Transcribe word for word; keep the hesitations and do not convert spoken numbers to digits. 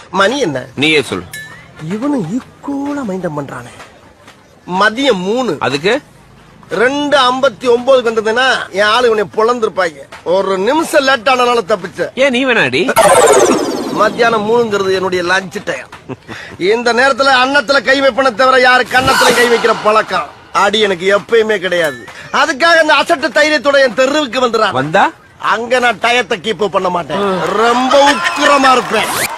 மணி என்ன நீயே சொல்லு. இவனும் ஈக்குவலா மைண்டம் பண்றானே. மதியம் மூணு. அதுக்கு ரெண்டு ஐம்பத்தி ஒன்பதுக்கு வந்ததுன்னா என் ஆளு இவனை பொழந்திருப்பாங்க. ஒரு நிமிஷம் லேட் ஆனால தப்பிச்ச. ஏன் நீ வேணாடி? மத்தியானம் மூணுங்கிறது என்னுடைய லஞ்ச் டைம். இந்த நேரத்துல அன்னத்துல கை வைப்பன தவிர யாரு கன்னத்துல கை வைக்கிற பழக்கம் அடி எனக்கு எப்பயுமே கிடையாது. அதுக்காக இந்த அசட்டு தைரியத்தோட என் தெருவுக்கு வந்துடுறான். வந்தா அங்க நான் டயத்தை கீப் பண்ண மாட்டேன். ரொம்ப உக்கிரமா இருப்பேன்.